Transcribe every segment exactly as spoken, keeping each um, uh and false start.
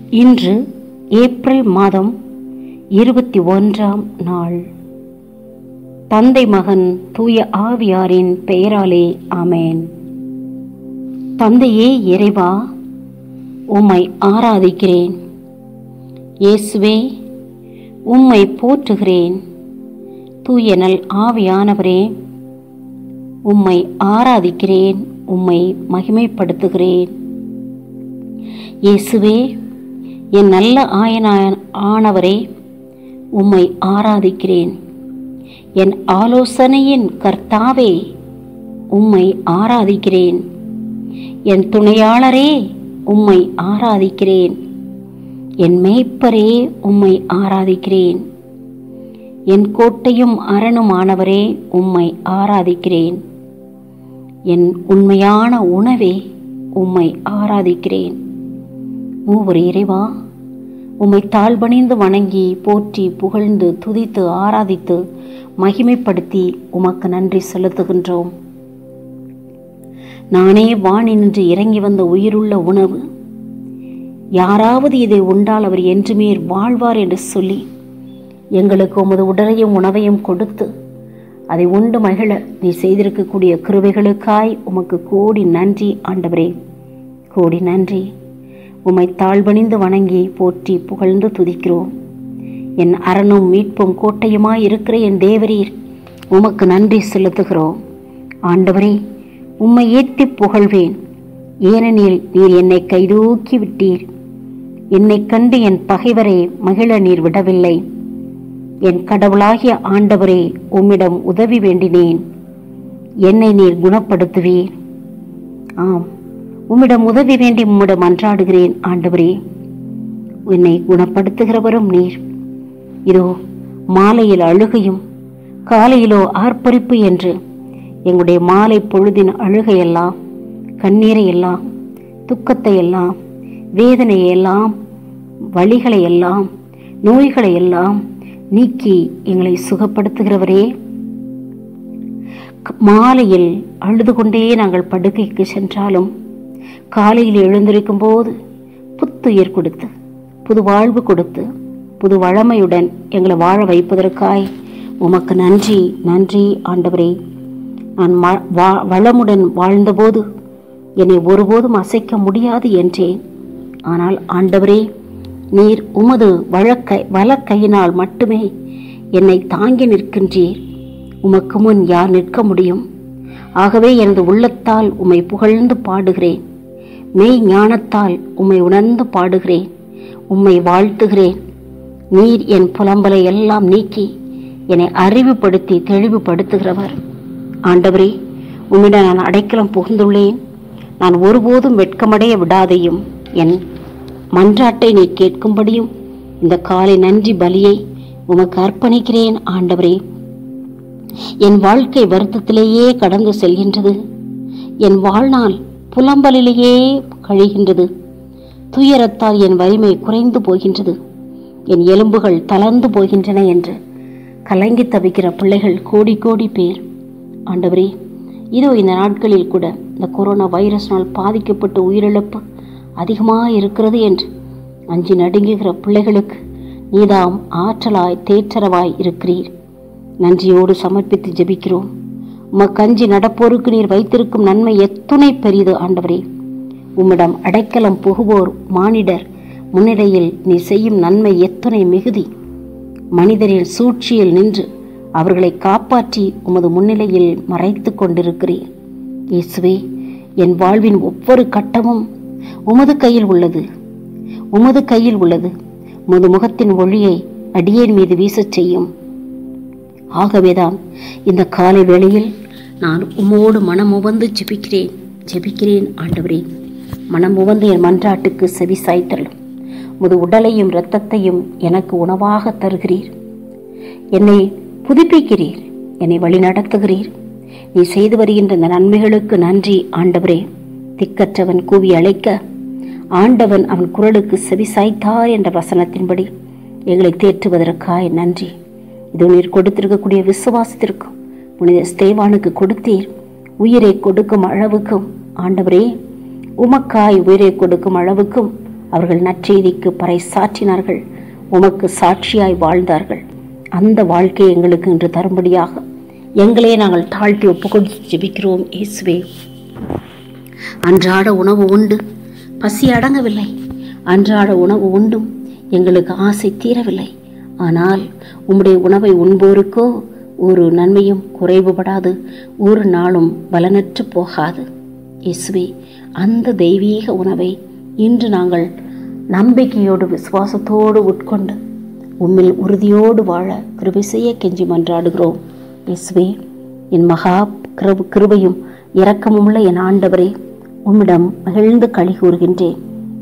இன்று ஏப்ரல் மாதம் இருபத்தி ஒன்றாம் நாள். தந்தை மகன் தூய ஆவியாரின் பெயராலே ஆமேன். தந்தையே இறைவா, உம்மை ஆராதிக்கிறேன். இயேசுவே, உம்மை போற்றுகிறேன். தூய நல் ஆவியானவரே, உம்மை ஆராதிக்கிறேன், உம்மை மகிமைப்படுத்துகிறேன். இயேசுவே, என் நல்ல ஆயன ஆனவரே, உம்மை ஆராதிக்கிறேன். என் ஆலோசனையின் கர்த்தாவே, உம்மை ஆராதிக்கிறேன். என் துணையாளரே, உம்மை ஆராதிக்கிறேன். என் மேய்ப்பரே, உம்மை ஆராதிக்கிறேன். என் கோட்டையும் அரணுமானவரே, உம்மை ஆராதிக்கிறேன். என் உண்மையான உணவே, உம்மை ஆராதிக்கிறேன். மூவர் இறைவா, உம்மை தாழ்பணிந்து வணங்கி போற்றி புகழ்ந்து துதித்து ஆராதித்து மகிமைப்படுத்தி உமக்கு நன்றி செலுத்துகின்றோம். நானே வானின்று இறங்கி வந்த உயிருள்ள உணவு. யாராவது இதை உண்டால் அவர் என்றுமே வாழ்வார் என்று சொல்லி எங்களுக்கு உமது உடலையும் உணவையும் கொடுத்து அதை உண்டு மகிழ நீ செய்திருக்கக்கூடிய கிருபைகளுக்காய் உமக்கு கோடி நன்றி ஆண்டவரே, கோடி நன்றி. உம்மை தாழ்பணிந்து வணங்கி போற்றி புகழ்ந்து துதிக்கிறோம். என் அரணும் மீட்பும் கோட்டையுமாய் இருக்கிற என் தேவரீர், உமக்கு நன்றி செலுத்துகிறோம். ஆண்டவரே, உம்மை ஏற்றி புகழ்வேன். ஏனெனில் நீர் என்னை கைதூக்கி விட்டீர். என்னை கண்டு என் பகைவரை மகிழ நீர் விடவில்லை. என் கடவுளாகிய ஆண்டவரே, உம்மிடம் உதவி வேண்டினேன். என்னை நீர் குணப்படுத்துவீர். ஆம், உம்மிடம் உதவி வேண்டி உம்மிடம் அன்றாடுகிறேன். ஆண்டவரே, என்னை குணப்படுத்துகிறவரும் நீர். இதோ மாலையில் அழுகையும் காலையிலோ ஆர்ப்பரிப்பு என்று எங்களுடைய மாலை பொழுதின் அழுகையெல்லாம், கண்ணீரையெல்லாம், துக்கத்தையெல்லாம், வேதனையெல்லாம், வலிகளையெல்லாம், நோய்களையெல்லாம் நீக்கி எங்களை சுகப்படுத்துகிறவரே, மாலையில் அழுது கொண்டே நாங்கள் படுக்கைக்கு சென்றாலும் காலையில் எழுந்திருக்கும் போது புத்துயிர் கொடுத்து புது வாழ்வு கொடுத்து புது வளமையுடன் எங்களை வாழ வைப்பதற்காய் உமக்கு நன்றி நன்றி ஆண்டவரே. நான் வளமுடன் வாழ்ந்தபோது என்னை ஒருபோதும் அசைக்க முடியாது என்றேன். ஆனால் ஆண்டவரே, நீர் உமது வழக்கை வலக்கையினால் மட்டுமே என்னை தாங்கி நிற்கின்றீர். உமக்கு முன் யார் நிற்க முடியும்? ஆகவே எனது உள்ளத்தால் உம்மை புகழ்ந்து பாடுகிறேன். மெய் ஞானத்தால் உம்மை உணர்ந்து பாடுகிறேன். உம்மை வாழ்த்துகிறேன். நீர் என் புலம்பலை எல்லாம் நீக்கி என்னை அறிவுபடுத்தி தெளிவுபடுத்துகிறவர். ஆண்டவரே, உம்மிடம் நான் அடைக்கலம் புகுந்துள்ளேன். நான் ஒருபோதும் வெட்கமடைய விடாதையும் என் மன்றாட்டை நீ கேட்கும்படியும் இந்த காலை நன்றி பலியை உமக்கு அர்ப்பணிக்கிறேன். ஆண்டவரே, என் வாழ்க்கை வருத்தத்திலேயே கடந்து செல்கின்றது. என் வாழ்நாள் புலம்பலிலேயே கழிகின்றது. துயரத்தால் என் வலிமை குறைந்து போகின்றது. என் எலும்புகள் தளர்ந்து போகின்றன என்று கலங்கி தவிக்கிற பிள்ளைகள் கோடி கோடி பேர். ஆண்டவரே, இதோ இந்த நாட்களில் கூட இந்த கொரோனா வைரஸ்னால் பாதிக்கப்பட்டு உயிரிழப்பு அதிகமாக இருக்கிறது என்று அஞ்சி நடுங்குகிற பிள்ளைகளுக்கு நீதாம் ஆற்றலாய் தேற்றரவாய் இருக்கிறீர். நன்றியோடு சமர்ப்பித்து ஜெபிக்கிறோம். உமக்கு அஞ்சி நடப்போருக்கு நீர் வைத்திருக்கும் நன்மை எத்துணை பெரிது. ஆண்டவரே, உம்மிடம் அடைக்கலம் புகுவோர் மானிடர் முன்னிலையில் நீ செய்யும் நன்மை எத்துணை மிகுதி. மனிதரின் சூழ்ச்சியில் நின்று அவர்களை காப்பாற்றி உமது முன்னிலையில் மறைத்து கொண்டிருக்கிறீர். இயேசுவே, என் வாழ்வின் ஒவ்வொரு கட்டமும் உமது கையில் உள்ளது. உமது கையில் உள்ளது. உமது முகத்தின் ஒளியை அடியேன் மீது வீசச் செய்யும். ஆகவேதான் இந்த காலை வேளையில் நான் உமோடு மனம் உவந்து ஜெபிக்கிறேன் ஜெபிக்கிறேன் ஆண்டவரே, மனம் உவந்து என் மன்றாட்டுக்கு செவி சாய்த்தலும். உமது உடலையும் இரத்தத்தையும் எனக்கு உணவாக தருகிறீர். என்னை புதுப்பிக்கிறீர். என்னை வழி நடத்துகிறீர். நீ செய்து வருகின்ற இந்த நன்மைகளுக்கு நன்றி ஆண்டவரே. திக்கற்றவன் கூவி அழைக்க ஆண்டவன் அவன் குரலுக்கு செவி சாய்த்தார் என்ற வசனத்தின்படி எங்களை தேற்றுவதற்காய் நன்றி. இது நீர் கொடுத்திருக்கக்கூடிய விசுவாசத்திற்கும் புனித ஸ்தேவானுக்கு கொடுத்தீர். உயிரை கொடுக்கும் அளவுக்கும் ஆண்டவரே, உமக்காய் உயிரை கொடுக்கும் அளவுக்கும் அவர்கள் நற்செய்திக்கு பறைசாற்றினார்கள், உமக்கு சாட்சியாய் வாழ்ந்தார்கள். அந்த வாழ்க்கையை எங்களுக்கு இன்று தரும்படியாக எங்களே நாங்கள் தாழ்த்தி ஒப்புக்கொண்டு ஜெபிக்கிறோம். இயேசுவே, அன்றாட உணவு உண்டு, பசி அடங்கவில்லை. அன்றாட உணவு உண்டும் எங்களுக்கு ஆசை தீரவில்லை. ஆனால் உம்முடைய உணவை உண்போருக்கோ ஒரு நன்மையும் குறைவுபடாது, ஒரு நாளும் பலனற்று போகாது. இயேசுவே, அந்த தெய்வீக உணவை இன்று நாங்கள் நம்பிக்கையோடு விசுவாசத்தோடு உட்கொண்டு உம்மில் உறுதியோடு வாழ கிருபை செய்ய கெஞ்சி மன்றாடுகிறோம். இயேசுவே, என் மகா கிருப கிருபையும் இரக்கமுள்ள என் ஆண்டவரே, உம்மிடம் மகிழ்ந்து களி கூறுகின்றேன்.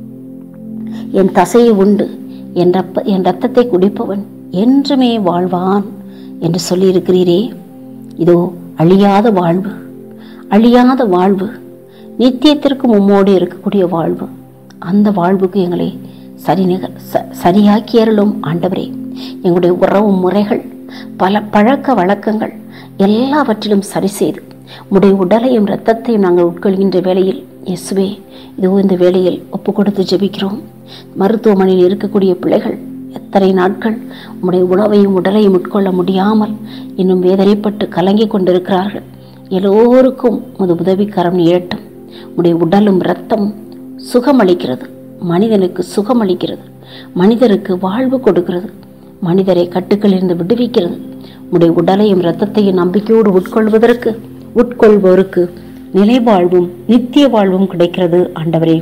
என் தசையை உண்டு என் ரப்ப என் ரத்தத்தை குடிப்பவன் என்றுமே வாழ்வான் என்று சொல்லியிருக்கிறீரே. இதோ அழியாத வாழ்வு, அழியாத வாழ்வு, நித்தியத்திற்கும் உம்மோடு இருக்கக்கூடிய வாழ்வு. அந்த வாழ்வுக்கு எங்களை சரி நிகர் ச சரியாக்கி அருளும் ஆண்டவரே. எங்களுடைய உறவு முறைகள், பல பழக்க வழக்கங்கள் எல்லாவற்றிலும் சரி செய்து உடைய உடலையும் இரத்தத்தையும் நாங்கள் உட்கொள்கின்ற வேளையில் இயேசுவே, இதோ இந்த வேளையில் ஒப்பு கொடுத்து ஜெபிக்கிறோம். மருத்துவமனையில் இருக்கக்கூடிய பிள்ளைகள் எத்தனை நாட்கள் உடைய உணவையும் உடலையும் உட்கொள்ள முடியாமல் இன்னும் வேதனைப்பட்டு கலங்கி கொண்டிருக்கிறார்கள். எல்லோருக்கும் உமது உதவிக்கரம் நீளட்டும். உடைய உடலும் இரத்தமும் சுகமளிக்கிறது, மனிதனுக்கு சுகமளிக்கிறது, மனிதருக்கு வாழ்வு கொடுக்கிறது, மனிதரை கட்டுக்களிலிருந்து விடுவிக்கிறது. உடைய உடலையும் இரத்தத்தையும் நம்பிக்கையோடு உட்கொள்வதற்கு உட்கொள்வோருக்கு நிலை வாழ்வும் நித்திய வாழ்வும் கிடைக்கிறது. ஆண்டவரே,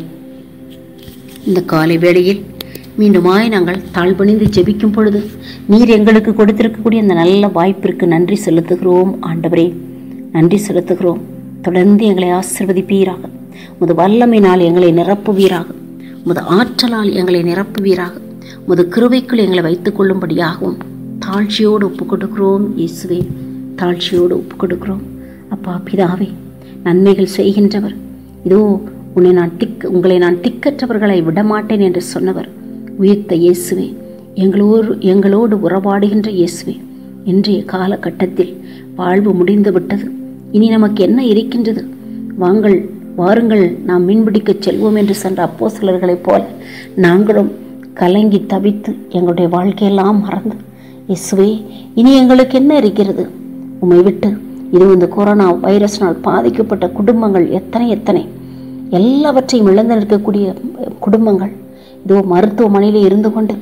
இந்த காலை வேளையில் மீண்டுமாய் நாங்கள் தாழ்பணிந்து ஜெபிக்கும் பொழுது நீர் எங்களுக்கு கொடுத்திருக்கக்கூடிய அந்த நல்ல வாய்ப்பிற்கு நன்றி செலுத்துகிறோம். ஆண்டவரே, நன்றி செலுத்துகிறோம். தொடர்ந்து எங்களை ஆசீர்வதிப்பீராக. முது வல்லமையினால் எங்களை நிரப்புவீராக. முது ஆற்றலால் எங்களை நிரப்புவீராக. முது கிருபைக்குள் எங்களை வைத்துக் கொள்ளும்படியாகவும் தாழ்ச்சியோடு ஒப்புக் கொடுக்கிறோம். இயேசுவே, தாழ்ச்சியோடு ஒப்புக் கொடுக்கிறோம். அப்பா பிதாவே, நன்மைகள் செய்கின்றவர், இதோ உன்னை நான் திக் உங்களை நான் திக்கற்றவர்களை விடமாட்டேன் என்று சொன்னவர் உயிர்த்த இயேசுவே, எங்களோடு எங்களோடு உறவாடுகின்ற இயேசுவே, இன்றைய காலகட்டத்தில் வாழ்வு முடிந்து விட்டது. இனி நமக்கு என்ன இருக்கின்றது? வாங்கள் வாருங்கள், நாம் மீன்பிடிக்கச் செல்வோம் என்று சென்ற அப்போஸ்தலர்களைப் போல நாங்களும் கலங்கி தவித்து எங்களுடைய வாழ்க்கையெல்லாம் மறந்து, இயேசுவே, இனி எங்களுக்கு என்ன இருக்கிறது? உம்மை விட்டு இது இந்த கொரோனா வைரஸ்னால் பாதிக்கப்பட்ட குடும்பங்கள் எத்தனை எத்தனை எல்லாவற்றையும் இழந்து நிற்கக்கூடிய குடும்பங்கள், இதோ மருத்துவமனையில் இருந்து கொண்டு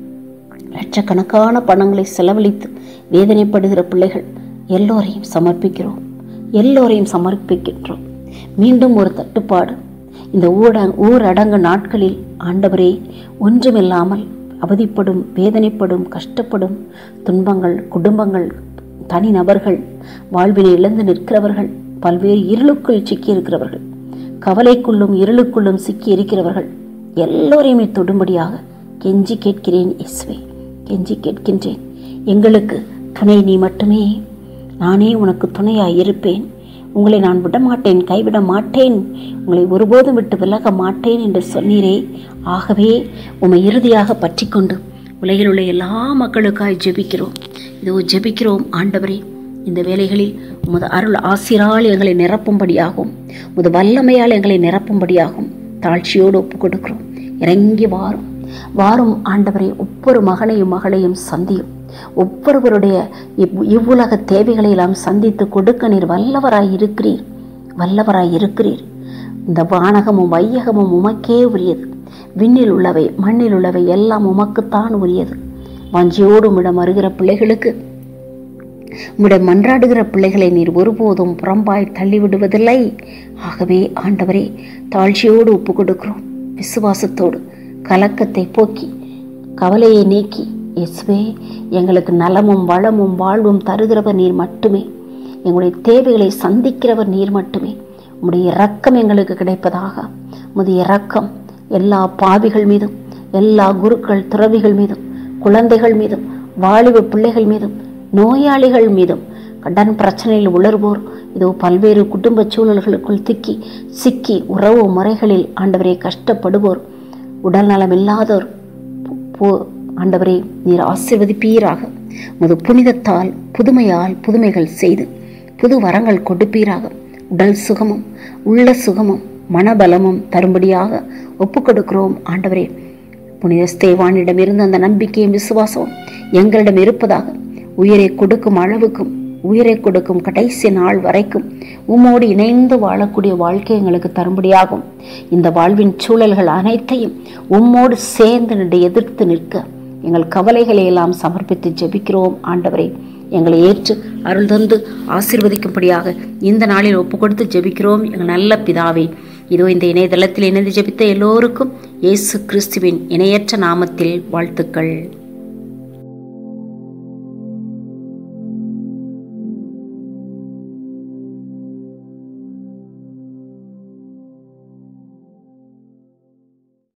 லட்சக்கணக்கான பணங்களை செலவழித்து வேதனைப்படுகிற பிள்ளைகள் எல்லோரையும் சமர்ப்பிக்கிறோம், எல்லோரையும் சமர்ப்பிக்கின்றோம். மீண்டும் ஒரு தட்டுப்பாடு இந்த ஊட ஊரடங்கு நாட்களில் ஆண்டவரே, ஒன்றுமில்லாமல் அவதிப்படும், வேதனைப்படும், கஷ்டப்படும் துன்பங்கள், குடும்பங்கள், தனிநபர்கள், வாழ்வினை இழந்து நிற்கிறவர்கள், பல்வேறு இருளுக்குள் சிக்கியிருக்கிறவர்கள், கவலைக்குள்ளும் இருளுக்குள்ளும் சிக்கி இருக்கிறவர்கள் எல்லோரையுமே தொடும்படியாக கெஞ்சி கேட்கிறேன். இயேசுவே, கெஞ்சி கேட்கின்றேன். எங்களுக்கு துணை நீ மட்டுமே. நானே உனக்கு துணையாய் இருப்பேன். உங்களை நான் விடமாட்டேன், கைவிட மாட்டேன், உங்களை ஒருபோதும் விட்டு விலக மாட்டேன் என்று சொன்னீரே. ஆகவே உம்மை இறுதியாக பற்றி கொண்டு உலகில் உள்ள எல்லா மக்களுக்காய் ஜெபிக்கிறோம். இதோ ஜெபிக்கிறோம் ஆண்டவரே. இந்த வேளைகளில் உமது அருள் ஆசிரால் எங்களை நிரப்பும்படியாகும், உமது வல்லமையால் எங்களை நிரப்பும்படியாகும் தாழ்ச்சியோடு ஒப்புக் கொடுக்கிறோம். இறங்கி வாரும் வாரும் ஆண்டவரே. ஒவ்வொரு மகனையும் மகளையும் சந்தியும். ஒவ்வொருவருடைய இவ் இவ்வுலக தேவைகளை எல்லாம் சந்தித்து கொடுக்க நீர் வல்லவராய் இருக்கிறீர், வல்லவராய் இருக்கிறீர். இந்த வானகமும் வையகமும் உமக்கே உரியது. விண்ணில் உள்ளவை மண்ணில் உள்ளவை எல்லாம் உமக்குத்தான் உரியது. வஞ்சியோடு உம்மிடம் வருகிற பிள்ளைகளுக்கு, உம்மிடம் மன்றாடுகிற பிள்ளைகளை நீர் ஒருபோதும் புறம்பாய் தள்ளிவிடுவதில்லை. ஆகவே ஆண்டவரே, தாழ்ச்சியோடு ஒப்பு கொடுக்கிறோம். விசுவாசத்தோடு கலக்கத்தை போக்கி கவலையை நீக்கி, இயேசுவே, எங்களுக்கு நலமும் வளமும் வாழ்வும் தருகிறவர் நீர் மட்டுமே. எங்களுடைய தேவைகளை சந்திக்கிறவர் நீர் மட்டுமே. உம்முடைய இரக்கம் எங்களுக்கு கிடைப்பதாக. உம்முடைய இரக்கம் எல்லா பாவிகள் மீதும், எல்லா குருக்கள் துறவிகள் மீதும், குழந்தைகள் மீதும், வாலிப பிள்ளைகள் மீதும், நோயாளிகள் மீதும், கடன் பிரச்சனையில் உளர்வோர், இதோ பல்வேறு குடும்ப சூழல்களுக்குள் திக்கி சிக்கி உறவு முறைகளில் ஆண்டவரை கஷ்டப்படுவோர், உடல் நலம் இல்லாதோர், ஆண்டவரே நீர் ஆசீர்வதிப்பீராக. உமது புனிதத்தால் புதுமையால் புதுமைகள் செய்து புது வரங்கள் கொடுப்பீராக. உடல் சுகமும் உள்ள சுகமும் மனபலமும் தரும்படியாக ஒப்பு கொடுக்கிறோம் ஆண்டவரே. புனித ஸ்தேவானிடமிருந்து அந்த நம்பிக்கையும் விசுவாசமும் எங்களிடம் இருப்பதாக, உயிரை கொடுக்கும் அளவுக்கும் உயிரை கொடுக்கும் கடைசி நாள் வரைக்கும் உம்மோடு இணைந்து வாழக்கூடிய வாழ்க்கை எங்களுக்கு தரும்படியாகும். இந்த வாழ்வின் சூழல்கள் அனைத்தையும் உம்மோடு சேர்ந்து நின்று எதிர்த்து நிற்க எங்கள் கவலைகளை எல்லாம் சமர்ப்பித்து ஜெபிக்கிறோம். ஆண்டவரே, எங்களை ஏற்று அருள் தந்து ஆசீர்வதிக்கும்படியாக இந்த நாளில் ஒப்பு கொடுத்து ஜெபிக்கிறோம். எங்கள் நல்ல பிதாவே, இதோ இந்த இணையதளத்தில் இணைந்து ஜெபித்த எல்லோருக்கும் இயேசு கிறிஸ்துவின் இணையற்ற நாமத்தில் வாழ்த்துக்கள்.